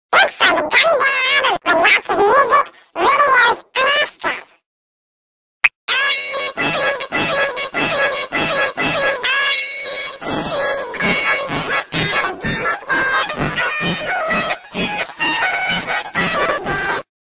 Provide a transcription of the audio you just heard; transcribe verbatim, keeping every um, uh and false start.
Look for the Gundown with lots of music, videos,